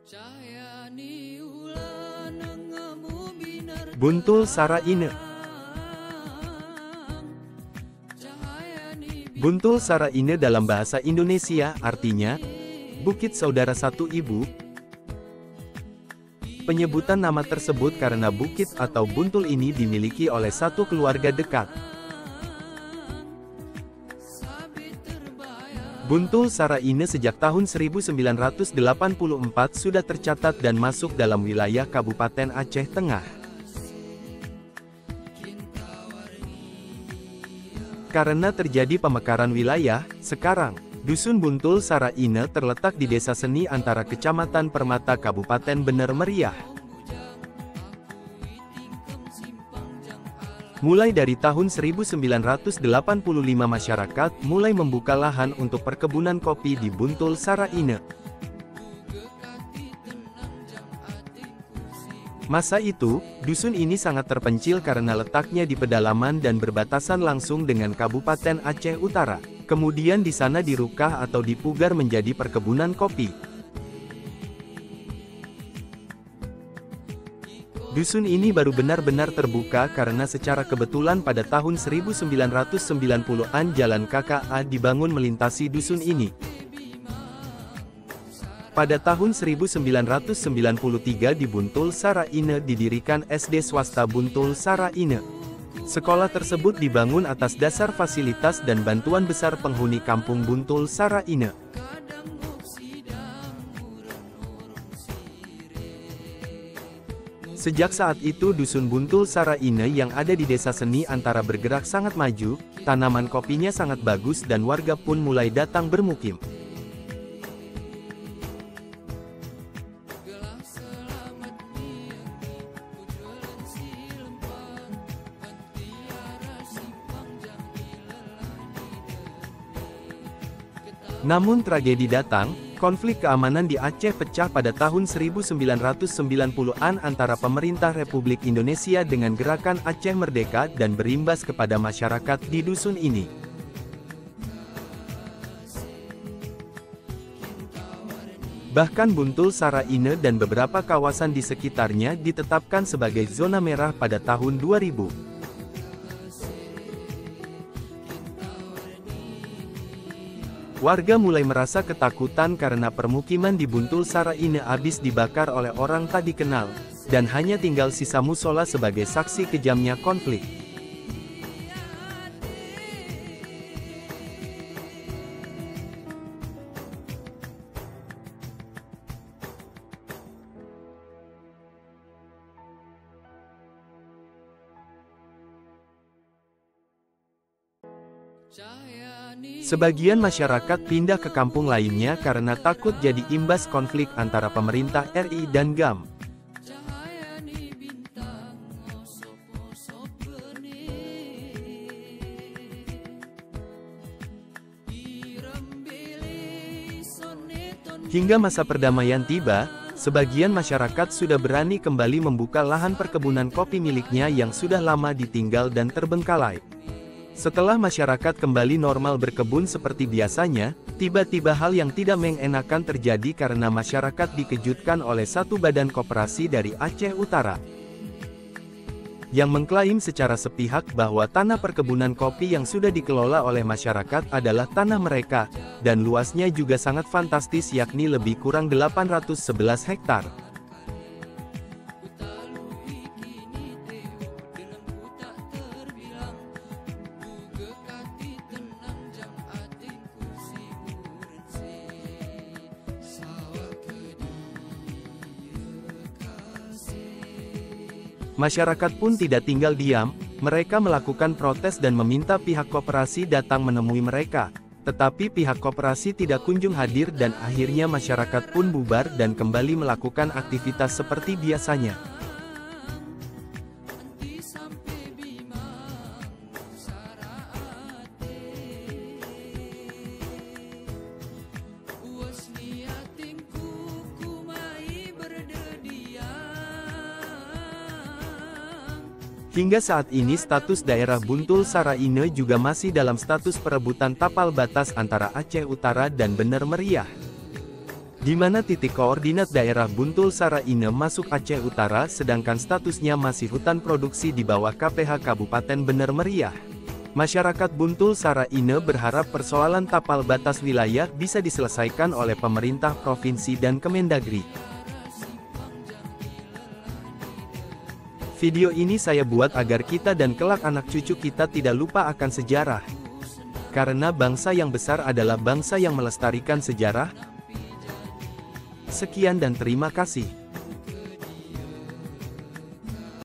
Buntul Saraine. Buntul Saraine dalam bahasa Indonesia artinya Bukit Saudara Satu Ibu. Penyebutan nama tersebut karena bukit atau buntul ini dimiliki oleh satu keluarga dekat. Buntul Saraine sejak tahun 1984 sudah tercatat dan masuk dalam wilayah Kabupaten Aceh Tengah. Karena terjadi pemekaran wilayah, sekarang, Dusun Buntul Saraine terletak di Desa Seni antara Kecamatan Permata Kabupaten Bener Meriah. Mulai dari tahun 1985 masyarakat mulai membuka lahan untuk perkebunan kopi di Buntul Saraine. Masa itu, dusun ini sangat terpencil karena letaknya di pedalaman dan berbatasan langsung dengan Kabupaten Aceh Utara. Kemudian di sana dirukah atau dipugar menjadi perkebunan kopi. Dusun ini baru benar-benar terbuka karena secara kebetulan pada tahun 1990-an jalan KKA dibangun melintasi dusun ini. Pada tahun 1993 di Buntul Saraine didirikan SD swasta Buntul Saraine. Sekolah tersebut dibangun atas dasar fasilitas dan bantuan besar penghuni kampung Buntul Saraine. Sejak saat itu Dusun Buntul Saraine yang ada di Desa Seni antara bergerak sangat maju, tanaman kopinya sangat bagus dan warga pun mulai datang bermukim. Namun tragedi datang, konflik keamanan di Aceh pecah pada tahun 1990-an antara pemerintah Republik Indonesia dengan gerakan Aceh Merdeka dan berimbas kepada masyarakat di dusun ini. Bahkan Buntul Saraine dan beberapa kawasan di sekitarnya ditetapkan sebagai zona merah pada tahun 2000. Warga mulai merasa ketakutan karena permukiman di Buntul Saraine habis dibakar oleh orang tak dikenal, dan hanya tinggal sisa musola sebagai saksi kejamnya konflik. Sebagian masyarakat pindah ke kampung lainnya karena takut jadi imbas konflik antara pemerintah RI dan GAM. Hingga masa perdamaian tiba, sebagian masyarakat sudah berani kembali membuka lahan perkebunan kopi miliknya yang sudah lama ditinggal dan terbengkalai. Setelah masyarakat kembali normal berkebun seperti biasanya, tiba-tiba hal yang tidak mengenakan terjadi karena masyarakat dikejutkan oleh satu badan koperasi dari Aceh Utara, yang mengklaim secara sepihak bahwa tanah perkebunan kopi yang sudah dikelola oleh masyarakat adalah tanah mereka, dan luasnya juga sangat fantastis yakni lebih kurang 811 hektar. Masyarakat pun tidak tinggal diam, mereka melakukan protes dan meminta pihak koperasi datang menemui mereka. Tetapi pihak koperasi tidak kunjung hadir dan akhirnya masyarakat pun bubar dan kembali melakukan aktivitas seperti biasanya. Hingga saat ini status daerah Buntul Saraine juga masih dalam status perebutan tapal batas antara Aceh Utara dan Bener Meriah. di mana titik koordinat daerah Buntul Sara Ine masuk Aceh Utara sedangkan statusnya masih hutan produksi di bawah KPH Kabupaten Bener Meriah. Masyarakat Buntul Sara Ine berharap persoalan tapal batas wilayah bisa diselesaikan oleh pemerintah provinsi dan Kemendagri. Video ini saya buat agar kita dan kelak anak cucu kita tidak lupa akan sejarah. Karena bangsa yang besar adalah bangsa yang melestarikan sejarah. Sekian dan terima kasih.